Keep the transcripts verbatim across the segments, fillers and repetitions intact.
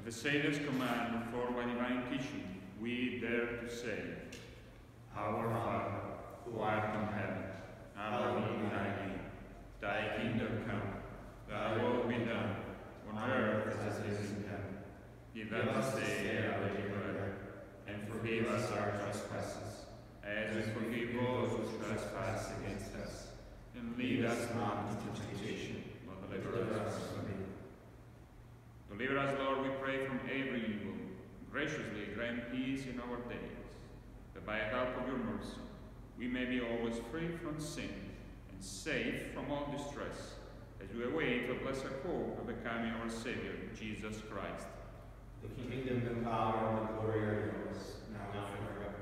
the Savior's command, informed by divine teaching, we dare to say, Our Father, who art in heaven, hallowed be thy name. Thy kingdom come, thy will be done, on earth as it is in heaven. Give us this day our daily bread, and forgive us our trespasses, as we forgive those who trespass against us. And lead us not into temptation, but deliver us from evil. Deliver us, Lord, we pray, from every evil. Graciously grant peace in our days, that by the help of your mercy we may be always free from sin and safe from all distress, as we await the blessed hope of the coming of our Savior, Jesus Christ. The kingdom, the power, and the glory are yours, now and forever.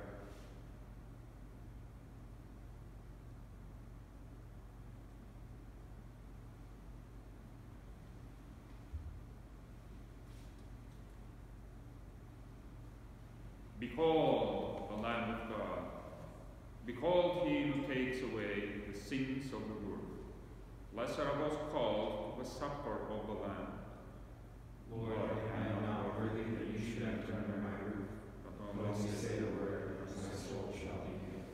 Behold the Lamb of God. Behold him who takes away the sins of the world. Blessed are those called to the supper of the Lamb. Lord, I am not worthy that you should enter under my roof, but only say the word, and my soul shall be healed.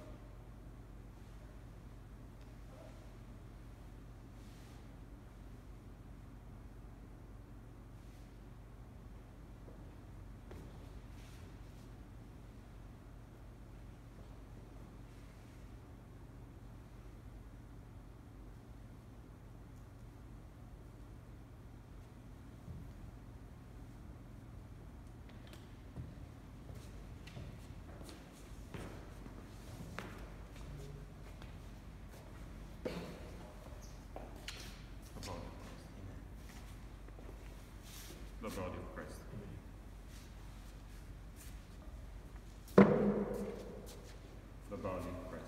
The body of Christ. The body of Christ.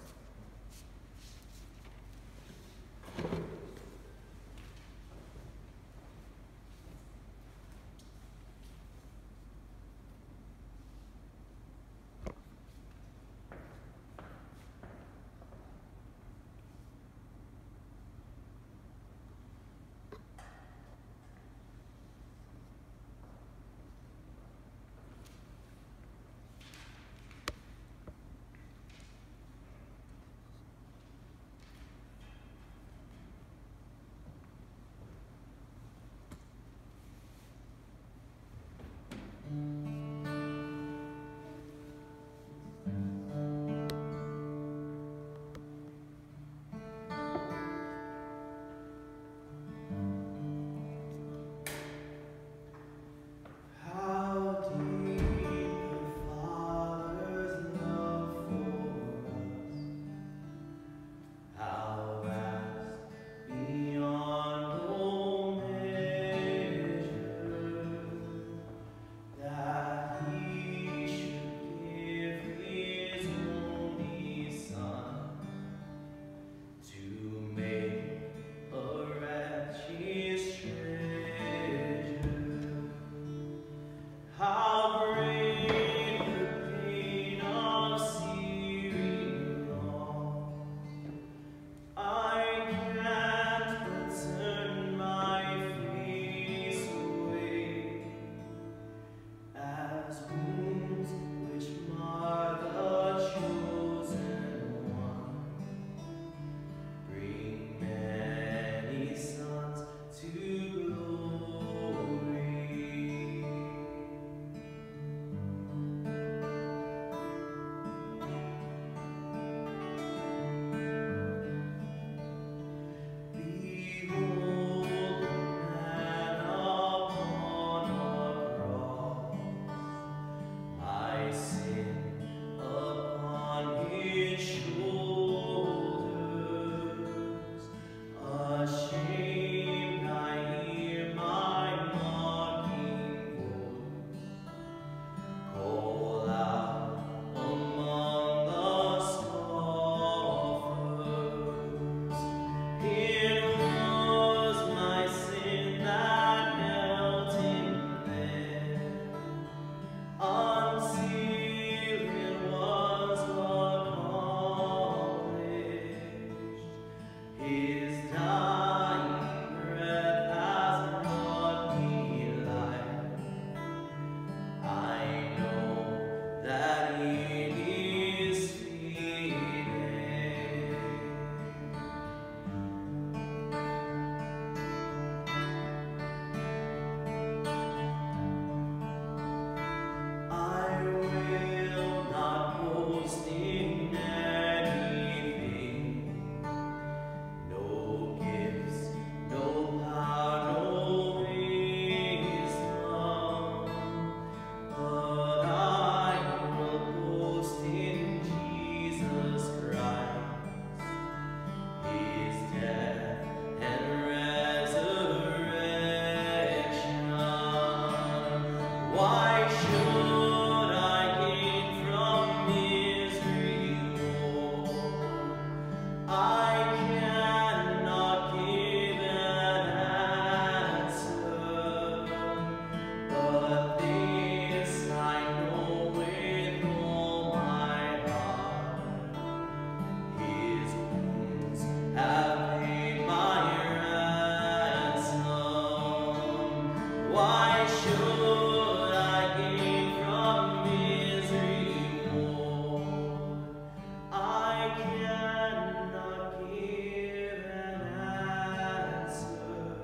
should I gain from his reward? I cannot give an answer,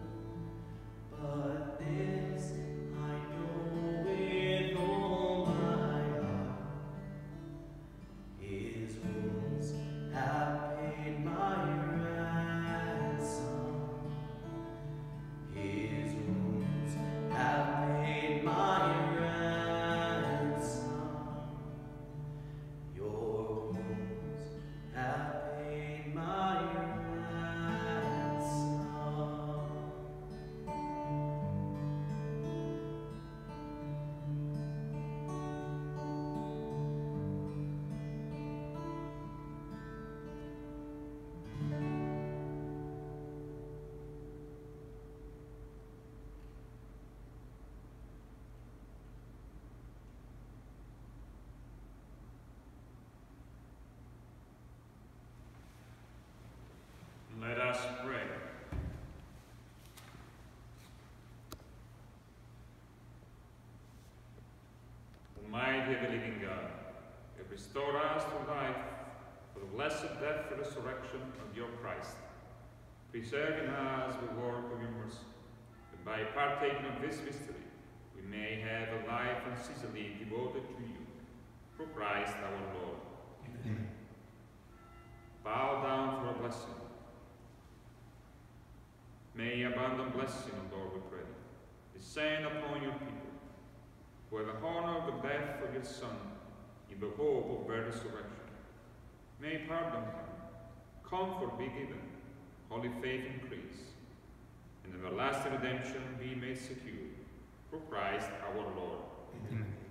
but this I know with all my heart: his wounds have paid my ransom. His wounds have paid my ransom. Your wounds have paid my ransom. Let us pray. Almighty and living God, you have restored us to life for the blessed death and resurrection of your Christ. Preserve in us the work of your mercy, that by partaking of this mystery, we may have a life unceasingly devoted to you, through Christ our Lord. Amen. Bow down for a blessing. May abundant blessing, O Lord, we pray, descend upon your people, who have honored the death of your Son in the hope of their resurrection. May pardon come, comfort be given, holy faith increase, and everlasting redemption be made secure, through Christ our Lord. Amen.